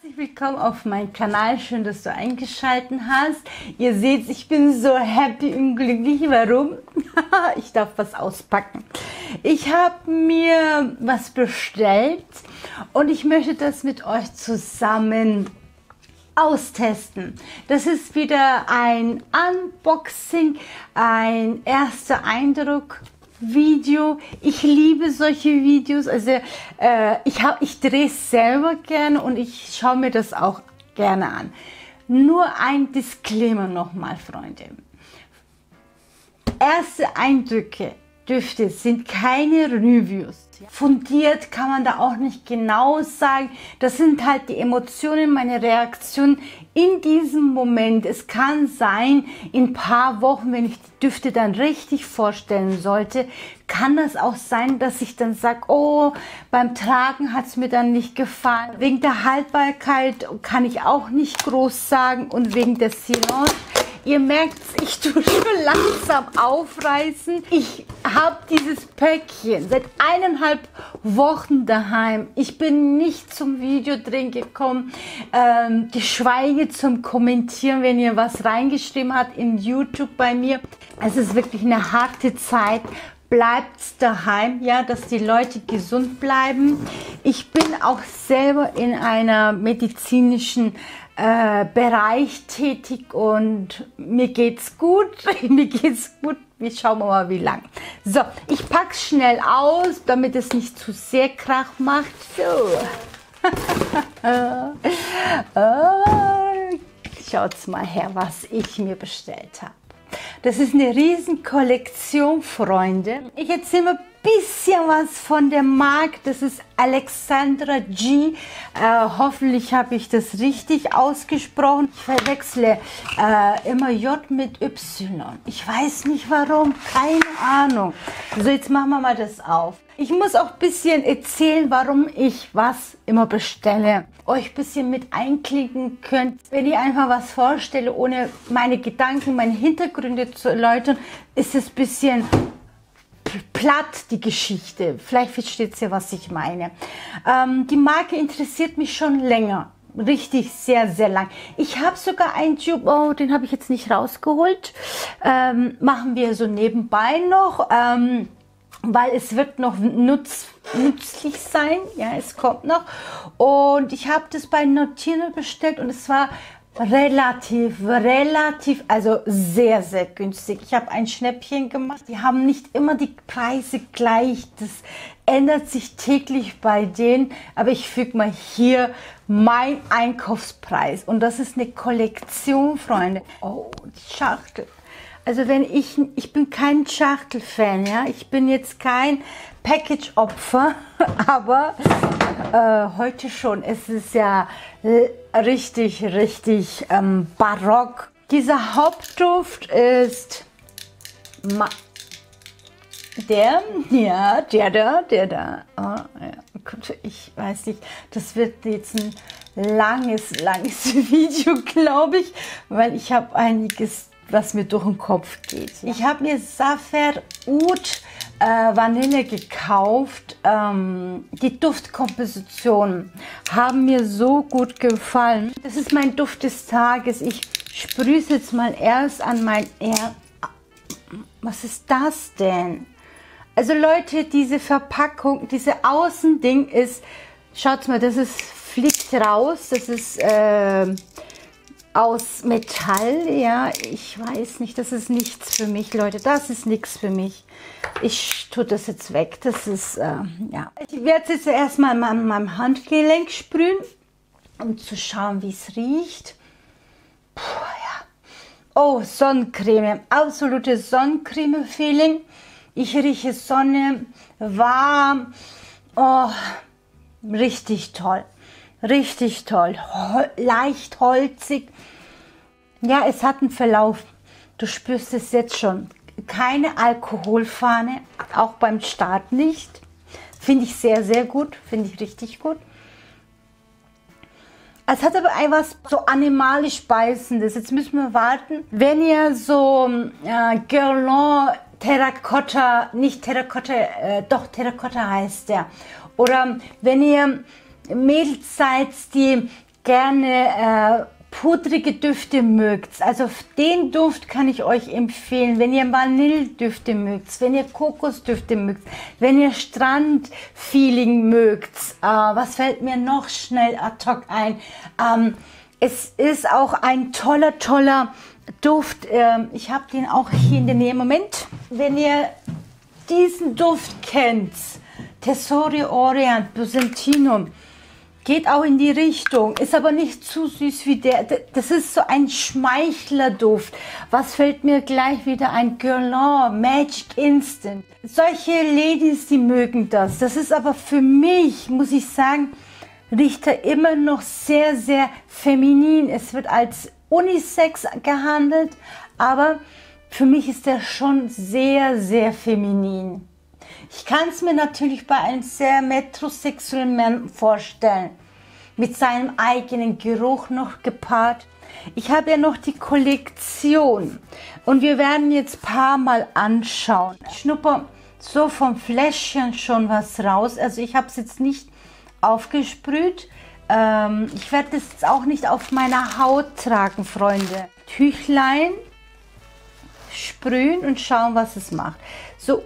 Herzlich willkommen auf meinem Kanal. Schön, dass du eingeschaltet hast. Ihr seht, ich bin so happy und glücklich. Warum? Ich darf was auspacken. Ich habe mir was bestellt und ich möchte das mit euch zusammen austesten. Das ist wieder ein Unboxing, ein erster Eindruck Video. Ich liebe solche Videos. Also ich drehe es selber gerne und ich schaue mir das auch gerne an. Nur ein Disclaimer nochmal, Freunde. Erste Eindrücke, Düfte sind keine Reviews. Fundiert kann man da auch nicht genau sagen. Das sind halt die Emotionen, meine Reaktionen in diesem Moment. Es kann sein, in ein paar Wochen, wenn ich die Düfte dann richtig vorstellen sollte, kann das auch sein, dass ich dann sage, oh, beim Tragen hat es mir dann nicht gefallen. Wegen der Haltbarkeit kann ich auch nicht groß sagen und wegen der Silence. Ihr merkt, ich tue schon langsam aufreißen. Ich habe dieses Päckchen seit 1,5 Wochen daheim. Ich bin nicht zum Videodrehen gekommen, geschweige zum Kommentieren, wenn ihr was reingeschrieben habt in YouTube bei mir. Es ist wirklich eine harte Zeit. Bleibt daheim, ja, dass die Leute gesund bleiben. Ich bin auch selber in einer medizinischen Bereich tätig und mir geht's gut. Mir geht's gut. Wir schauen mal, wie lang. So, ich pack's schnell aus, damit es nicht zu sehr Krach macht. So. Schaut's mal her, was ich mir bestellt habe. Das ist eine riesen Kollektion, Freunde. Ich erzähle mal ein bisschen was von der Marke. Das ist Alexandra G. Hoffentlich habe ich das richtig ausgesprochen. Ich verwechsle immer J mit Y. Ich weiß nicht warum, keine Ahnung. So, jetzt machen wir mal das auf. Ich muss auch ein bisschen erzählen, warum ich was immer bestelle. Euch ein bisschen mit einklinken könnt. Wenn ich einfach was vorstelle, ohne meine Gedanken, meine Hintergründe zu erläutern, ist es ein bisschen platt, die Geschichte. Vielleicht versteht ihr, was ich meine. Die Marke interessiert mich schon länger. Richtig, sehr, sehr lang. Ich habe sogar einen Tube, oh, den habe ich jetzt nicht rausgeholt. Machen wir so nebenbei noch. Weil es wird noch nützlich sein, ja, es kommt noch. Und ich habe das bei Notino bestellt und es war relativ, also sehr, sehr günstig. Ich habe ein Schnäppchen gemacht. Die haben nicht immer die Preise gleich. Das ändert sich täglich bei denen. Aber ich füge mal hier mein Einkaufspreis. Und das ist eine Kollektion, Freunde. Oh, die Schachtel. Also wenn ich bin kein Schachtelfan, ja, ich bin jetzt kein Package-Opfer, aber heute schon. Es ist ja richtig barock. Dieser Hauptduft ist der da. Oh, ja. Ich weiß nicht, das wird jetzt ein langes Video, glaube ich, weil ich habe einiges, was mir durch den Kopf geht. Ich habe mir Saphir Oud Vanille gekauft. Die Duftkompositionen haben mir so gut gefallen. Das ist mein Duft des Tages. Ich sprühe es jetzt mal erst an mein Was ist das denn? Also Leute, diese Verpackung, diese Außending ist, schaut mal, das ist, fliegt raus. Das ist aus Metall, ja, ich weiß nicht, das ist nichts für mich, Leute, das ist nichts für mich. Ich tue das jetzt weg, das ist, ja. Ich werde es jetzt erstmal an meinem Handgelenk sprühen, um zu schauen, wie es riecht. Puh, ja. Oh, Sonnencreme, absolute Sonnencreme-Feeling. Ich rieche Sonne, warm, oh, richtig toll. Richtig toll, leicht holzig. Ja, es hat einen Verlauf. Du spürst es jetzt schon. Keine Alkoholfahne, auch beim Start nicht. Finde ich sehr, sehr gut. Finde ich richtig gut. Es hat aber etwas so animalisch Beißendes. Jetzt müssen wir warten. Wenn ihr so Guerlain Terracotta, nicht Terracotta, doch Terracotta heißt der. Oder wenn ihr Mädels seid, die gerne pudrige Düfte mögt, also den Duft kann ich euch empfehlen, wenn ihr Vanilledüfte mögt, wenn ihr Kokosdüfte mögt, wenn ihr Strandfeeling mögt. Was fällt mir noch schnell ad hoc ein? Es ist auch ein toller Duft. Ich habe den auch hier in der Nähe. Moment, wenn ihr diesen Duft kennt, Tesoro Orient Byzantinum, geht auch in die Richtung, ist aber nicht zu süß wie der. Das ist so ein Schmeichlerduft. Was fällt mir gleich wieder ein? Guerlain, Magic Instant. Solche Ladies, die mögen das. Das ist aber für mich, muss ich sagen, riecht er immer noch sehr feminin. Es wird als Unisex gehandelt, aber für mich ist er schon sehr feminin. Ich kann es mir natürlich bei einem sehr metrosexuellen Mann vorstellen, mit seinem eigenen Geruch noch gepaart. Ich habe ja noch die Kollektion und wir werden jetzt ein paar Mal anschauen. Ich schnupper so vom Fläschchen schon was raus, also ich habe es jetzt nicht aufgesprüht. Ich werde das jetzt auch nicht auf meiner Haut tragen, Freunde. Tüchlein sprühen und schauen, was es macht. So,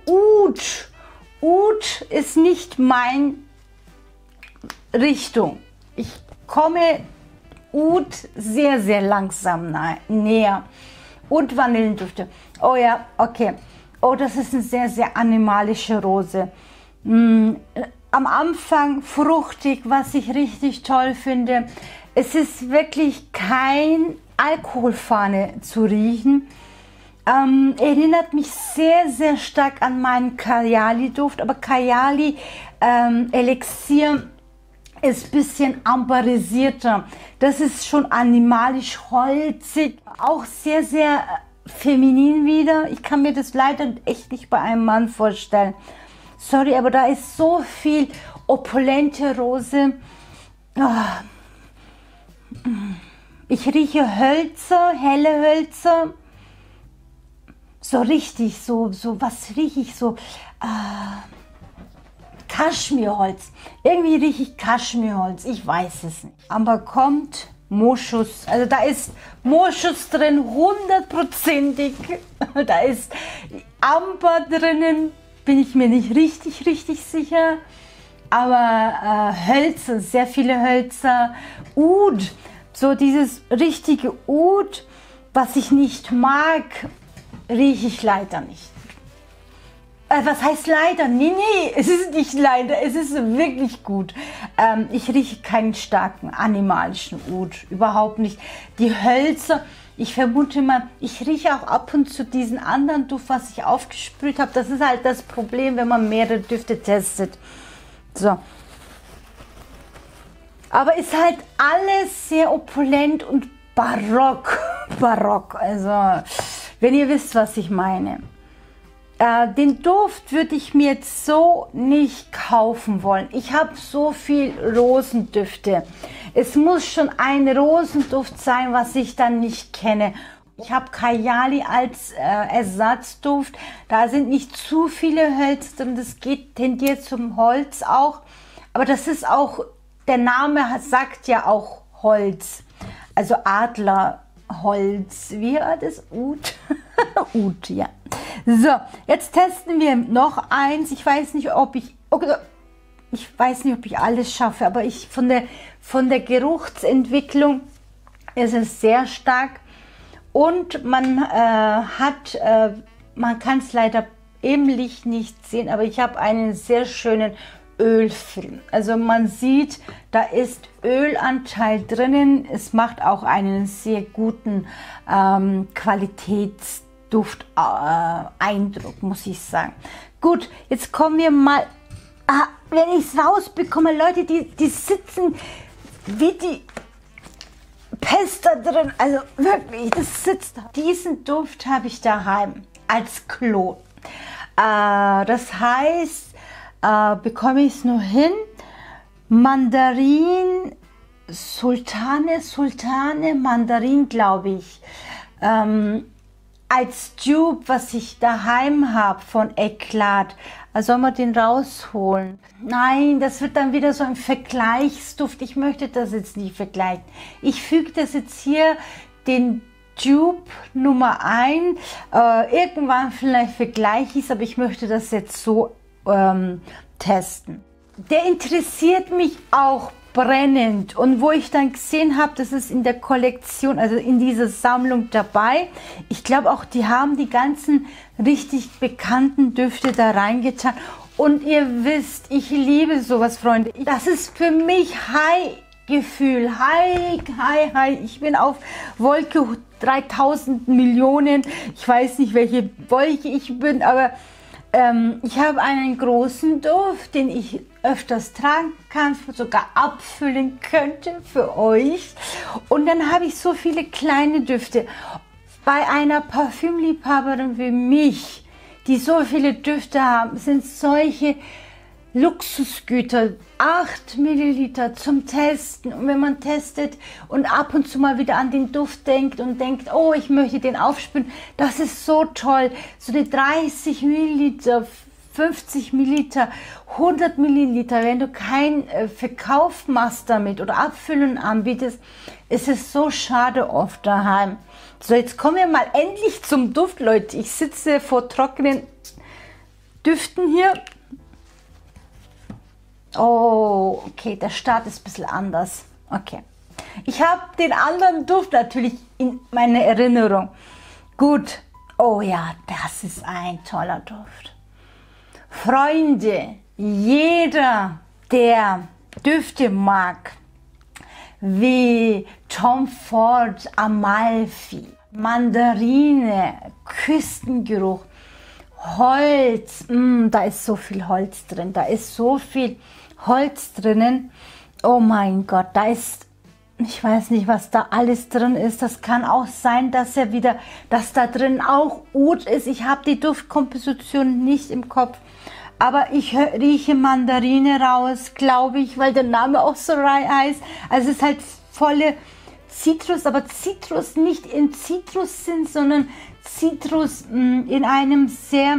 Oud ist nicht mein Richtung. Ich komme Oud sehr langsam näher. Und Vanillendüfte. Oh ja, okay. Oh, das ist eine sehr animalische Rose. Am Anfang fruchtig, was ich richtig toll finde. Es ist wirklich kein Alkoholfahne zu riechen. Erinnert mich sehr stark an meinen Kayali-Duft, aber Kayali Elixier ist ein bisschen amberisierter. Das ist schon animalisch holzig, auch sehr feminin wieder. Ich kann mir das leider echt nicht bei einem Mann vorstellen. Sorry, aber da ist so viel opulente Rose. Ich rieche Hölzer, helle Hölzer. So richtig, so was rieche ich so? Kaschmirholz. Irgendwie rieche ich Kaschmirholz. Ich weiß es nicht. Aber kommt Moschus. Also da ist Moschus drin, 100%ig. Da ist Amber drinnen. Bin ich mir nicht richtig sicher. Aber Hölzer, sehr viele Hölzer. Oud. So dieses richtige Oud, was ich nicht mag, rieche ich leider nicht. Was heißt leider? Nee, es ist nicht leider, es ist wirklich gut. Ich rieche keinen starken animalischen Oud, überhaupt nicht. Die Hölzer, ich vermute mal, ich rieche auch ab und zu diesen anderen Duft, was ich aufgesprüht habe. Das ist halt das Problem, wenn man mehrere Düfte testet. So. Aber ist halt alles sehr opulent und barock. Also, wenn ihr wisst, was ich meine. Den Duft würde ich mir jetzt so nicht kaufen wollen. Ich habe so viel Rosendüfte. Es muss schon ein Rosenduft sein, was ich dann nicht kenne. Ich habe Kayali als Ersatzduft. Da sind nicht zu viele Hölzer drin. Das tendiert zum Holz auch. Aber das ist auch, der Name sagt ja auch Holz. Also Adlerholz. Wie war das? Oud? Oud, ja. So, jetzt testen wir noch eins. Ich weiß nicht, ob ich alles schaffe, aber von der Geruchsentwicklung ist es sehr stark und man kann es leider im Licht nicht sehen, aber ich habe einen sehr schönen Ölfilm. Also man sieht, da ist Ölanteil drinnen. Es macht auch einen sehr guten Qualitätsduft-Eindruck, muss ich sagen. Gut, jetzt kommen wir mal, wenn ich es rausbekomme, Leute, die sitzen wie die Pest da drin. Also wirklich, das sitzt da. Diesen Duft habe ich daheim als Klon. Das heißt, bekomme ich es nur hin. Mandarin, Sultane, Mandarin, glaube ich. als Dupe, was ich daheim habe von Eclat. Also sollen wir den rausholen? Nein, das wird dann wieder so ein Vergleichsduft. Ich möchte das jetzt nicht vergleichen. Ich füge das jetzt hier den Dupe Nummer ein. Irgendwann vielleicht vergleiche ich es, aber ich möchte das jetzt so testen. Der interessiert mich auch brennend, und wo ich dann gesehen habe, das ist in der Kollektion, also in dieser Sammlung dabei. Ich glaube auch, die haben die ganzen richtig bekannten Düfte da reingetan. Und ihr wisst, ich liebe sowas, Freunde. Das ist für mich High-Gefühl. High. Ich bin auf Wolke 3000 Millionen. Ich weiß nicht, welche Wolke ich bin, aber ich habe einen großen Duft, den ich öfters tragen kann, sogar abfüllen könnte für euch. Und dann habe ich so viele kleine Düfte. Bei einer Parfümliebhaberin wie mich, die so viele Düfte haben, sind solche Luxusgüter, 8 Milliliter zum Testen. Und wenn man testet und ab und zu mal wieder an den Duft denkt und denkt, oh, ich möchte den aufspüren, das ist so toll. So eine 30 Milliliter, 50 Milliliter, 100 Milliliter, wenn du keinen Verkauf machst damit oder Abfüllen anbietest, ist es so schade oft daheim. So, jetzt kommen wir mal endlich zum Duft, Leute. Ich sitze vor trockenen Düften hier. Oh, okay, der Start ist ein bisschen anders. Okay. Ich habe den anderen Duft natürlich in meiner Erinnerung. Gut. Oh ja, das ist ein toller Duft. Freunde, jeder, der Düfte mag, wie Tom Ford Amalfi, Mandarine, Küstengeruch, Holz, da ist so viel Holz drin, da ist so viel Holz drinnen. Oh mein Gott, da ist, ich weiß nicht, was da alles drin ist. Das kann auch sein, dass dass da drin auch Oud ist. Ich habe die Duftkomposition nicht im Kopf, aber ich rieche Mandarine raus, glaube ich, weil der Name auch so heißt. Also es ist halt volle Zitrus, aber Zitrus nicht in Zitrussinn, sondern Zitrus in einem sehr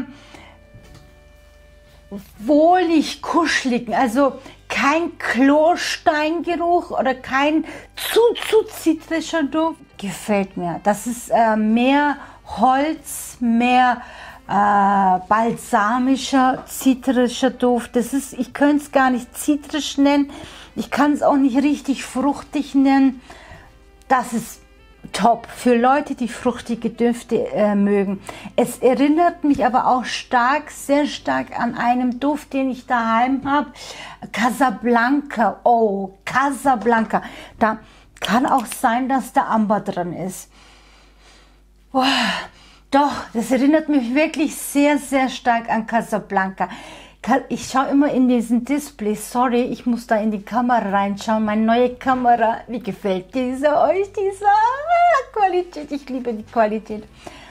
wohlig kuscheligen, also kein Klorsteingeruch oder kein zu zitrischer Duft. Gefällt mir. Das ist mehr Holz, mehr balsamischer, zitrischer Duft. Das ist, ich könnte es gar nicht zitrisch nennen. Ich kann es auch nicht richtig fruchtig nennen. Das ist top für Leute, die fruchtige Düfte mögen. Es erinnert mich aber auch sehr stark an einen Duft, den ich daheim habe. Casablanca. Oh, Casablanca. Da kann auch sein, dass da Amber drin ist. Oh, doch, das erinnert mich wirklich sehr stark an Casablanca. Ich schaue immer in diesen Display. Sorry, ich muss da in die Kamera reinschauen. Meine neue Kamera. Wie gefällt diese euch? Diese Qualität. Ich liebe die Qualität.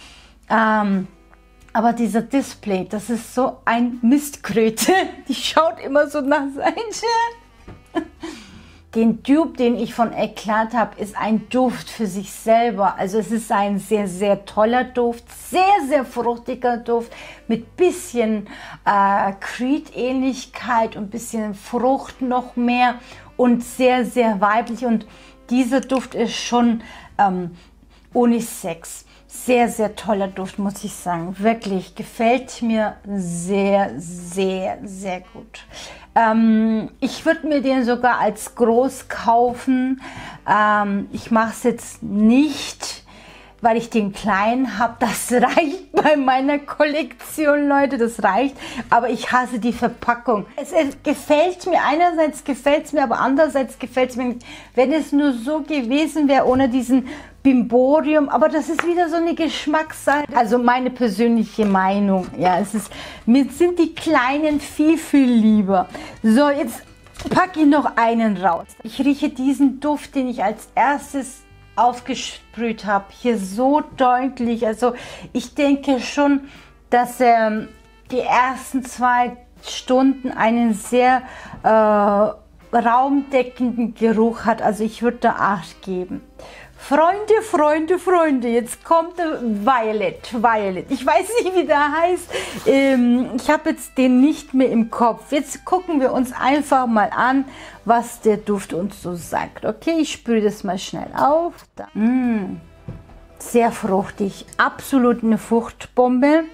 Aber dieser Display, das ist so ein Mistkröte. Die schaut immer so nach Seite. Den Dupe, den ich von Eclat habe, ist ein Duft für sich selber. Also es ist ein sehr toller Duft, sehr fruchtiger Duft mit bisschen Creed-Ähnlichkeit und bisschen Frucht noch mehr und sehr weiblich. Und dieser Duft ist schon Unisex. Sehr toller Duft, muss ich sagen. Wirklich, gefällt mir sehr gut. Ich würde mir den sogar als groß kaufen. Ich mache es jetzt nicht, weil ich den kleinen habe. Das reicht bei meiner Kollektion, Leute, das reicht. Aber ich hasse die Verpackung. Es gefällt mir, einerseits gefällt es mir, aber andererseits gefällt es mir nicht, wenn es nur so gewesen wäre, ohne diesen Bimborium, aber das ist wieder so eine Geschmackssache. Also meine persönliche Meinung. Ja, mir sind die kleinen viel lieber. So, jetzt packe ich noch einen raus. Ich rieche diesen Duft, den ich als erstes aufgesprüht habe, hier so deutlich. Also ich denke schon, dass er die ersten 2 Stunden einen sehr raumdeckenden Geruch hat. Also ich würde da 8 geben. Freunde, Freunde, Freunde, jetzt kommt Violet. Ich weiß nicht, wie der heißt. Ich habe jetzt den nicht mehr im Kopf. Jetzt gucken wir uns einfach mal an, was der Duft uns so sagt. Okay, ich sprühe das mal schnell auf. Sehr fruchtig, absolut eine Fruchtbombe.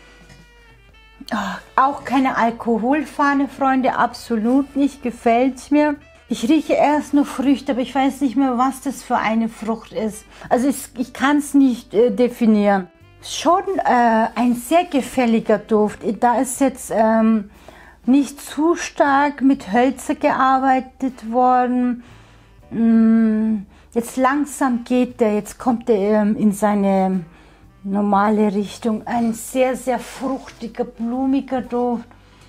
Auch keine Alkoholfahne, Freunde, absolut nicht, gefällt mir. Ich rieche erst nur Früchte, aber ich weiß nicht mehr, was das für eine Frucht ist. Also ich kann es nicht definieren. Schon ein sehr gefälliger Duft. Da ist jetzt nicht zu stark mit Hölzer gearbeitet worden. Jetzt langsam geht der, jetzt kommt er in seine normale Richtung. Ein sehr, sehr fruchtiger, blumiger Duft.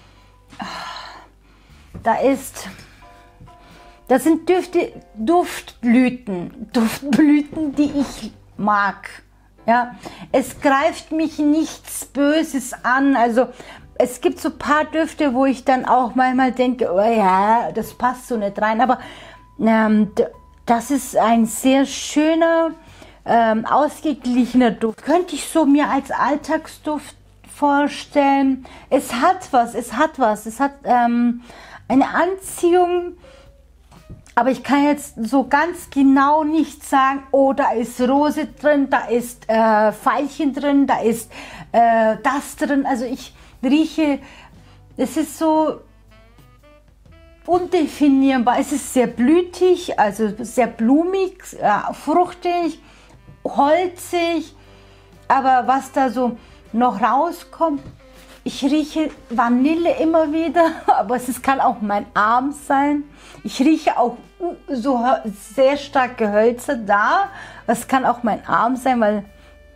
Das sind Duftblüten, die ich mag. Ja, es greift mich nichts Böses an. Also es gibt so ein paar Düfte, wo ich dann auch manchmal denke, oh ja, das passt so nicht rein. Aber das ist ein sehr schöner, ausgeglichener Duft. Könnte ich so mir als Alltagsduft vorstellen. Es hat was. Es hat eine Anziehung. Aber ich kann jetzt so ganz genau nicht sagen, oh, da ist Rose drin, da ist Veilchen drin, da ist das drin. Also ich rieche, es ist so undefinierbar. Es ist sehr blütig, also sehr blumig, fruchtig, holzig. Aber was da so noch rauskommt, ich rieche Vanille immer wieder, aber es kann auch mein Arm sein. Ich rieche auch so sehr stark Gehölze da. Es kann auch mein Arm sein, weil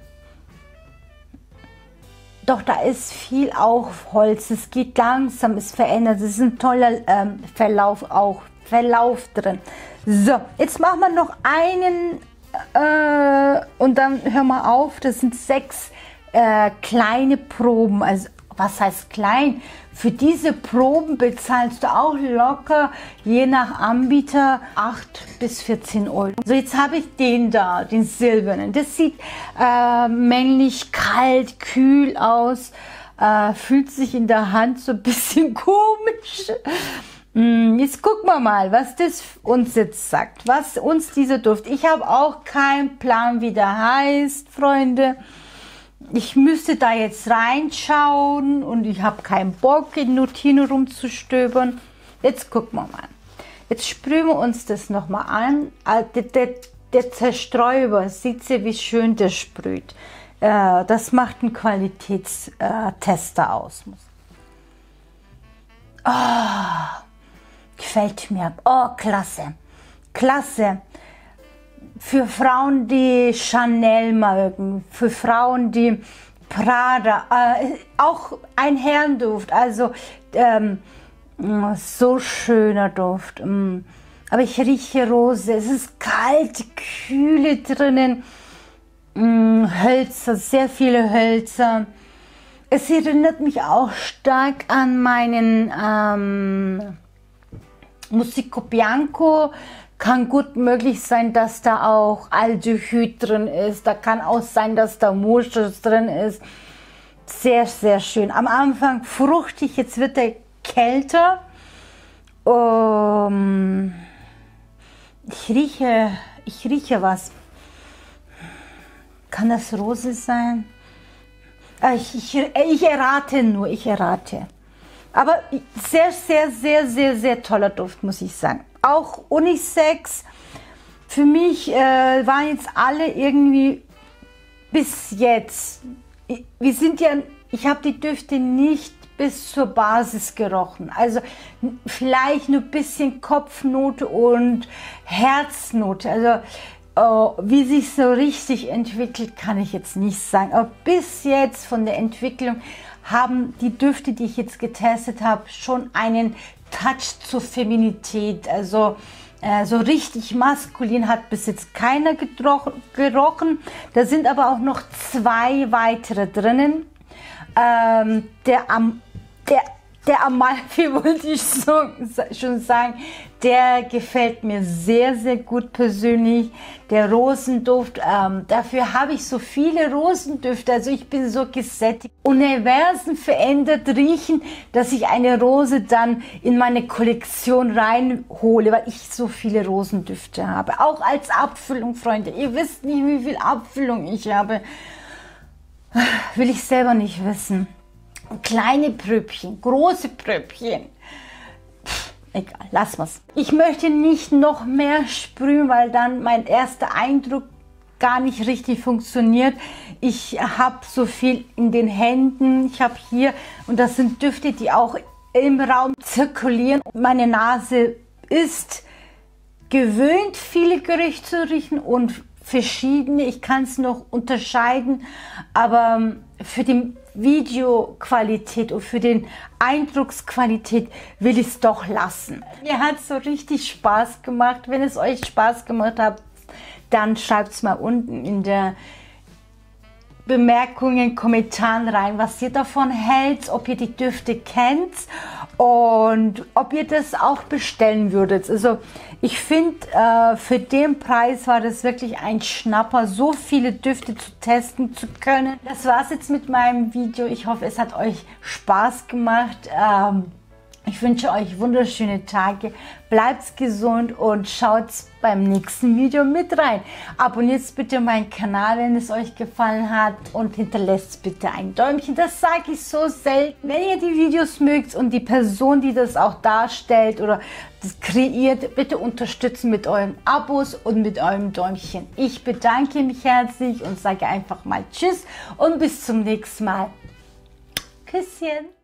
doch da ist viel auch Holz. Es geht langsam, es verändert. Es ist ein toller Verlauf drin. So, jetzt machen wir noch einen und dann hören wir auf. Das sind 6 kleine Proben. Also was heißt klein? Für diese Proben bezahlst du auch locker, je nach Anbieter, 8 bis 14 Euro. So, jetzt habe ich den da, den silbernen. Das sieht männlich, kalt, kühl aus. Fühlt sich in der Hand so ein bisschen komisch. Jetzt gucken wir mal, was das uns jetzt sagt. Was uns dieser Duft. Ich habe auch keinen Plan, wie der heißt, Freunde. Ich müsste da jetzt reinschauen und ich habe keinen Bock, in Notizen rumzustöbern. Jetzt gucken wir mal. Jetzt sprühen wir uns das nochmal an. Der Zerstäuber, seht ihr, wie schön der sprüht. Das macht einen Qualitätstester aus. Oh, gefällt mir. Oh, klasse. Klasse. Für Frauen, die Chanel mögen, für Frauen, die Prada, auch ein Herrenduft, also so schöner Duft. Aber ich rieche Rose, es ist kalt, Kühle drinnen, Hölzer, sehr viele Hölzer. Es erinnert mich auch stark an meinen Musico Bianco. Kann gut möglich sein, dass da auch Aldehyd drin ist. Da kann auch sein, dass da Moschus drin ist. Sehr, sehr schön. Am Anfang fruchtig, jetzt wird er kälter. Ich rieche was. Kann das Rose sein? Ich errate nur, ich errate. Aber sehr, sehr, sehr, sehr, sehr toller Duft, muss ich sagen. Auch Unisex. Für mich waren jetzt alle irgendwie bis jetzt. Ich habe die Düfte nicht bis zur Basis gerochen. Also vielleicht nur ein bisschen Kopfnote und Herznote. Also wie sich so richtig entwickelt, kann ich jetzt nicht sagen. Aber bis jetzt von der Entwicklung haben die Düfte, die ich jetzt getestet habe, schon einen Touch zur Feminität. Also so richtig maskulin hat bis jetzt keiner gerochen. Da sind aber auch noch 2 weitere drinnen. Der Der Amalfi wollte ich schon sagen, der gefällt mir sehr, sehr gut persönlich. Der Rosenduft, dafür habe ich so viele Rosendüfte, also ich bin so gesättigt. Universen verändert riechen, dass ich eine Rose dann in meine Kollektion reinhole, weil ich so viele Rosendüfte habe. Auch als Abfüllung, Freunde. Ihr wisst nicht, wie viel Abfüllung ich habe. Will ich selber nicht wissen. Kleine Pröbchen, große Pröbchen. Egal, lassen wir's. Ich möchte nicht noch mehr sprühen, weil dann mein erster Eindruck gar nicht richtig funktioniert. Ich habe so viel in den Händen. Ich habe hier, und das sind Düfte, die auch im Raum zirkulieren. Meine Nase ist gewöhnt, viele Gerüche zu riechen und verschiedene. Ich kann es noch unterscheiden, aber für die Videoqualität und für den Eindrucksqualität will ich es doch lassen. Mir hat es so richtig Spaß gemacht. Wenn es euch Spaß gemacht hat, dann schreibt es mal unten in der Bemerkungen, Kommentaren rein, was ihr davon hält, ob ihr die Düfte kennt und ob ihr das auch bestellen würdet. Also ich finde, für den Preis war das wirklich ein Schnapper, so viele Düfte zu testen zu können. Das war es jetzt mit meinem Video. Ich hoffe, es hat euch Spaß gemacht. Ich wünsche euch wunderschöne Tage, bleibt gesund und schaut beim nächsten Video mit rein. Abonniert bitte meinen Kanal, wenn es euch gefallen hat, und hinterlasst bitte ein Däumchen. Das sage ich so selten. Wenn ihr die Videos mögt und die Person, die das auch darstellt oder das kreiert, bitte unterstützen mit euren Abos und mit eurem Däumchen. Ich bedanke mich herzlich und sage einfach mal Tschüss und bis zum nächsten Mal. Küsschen.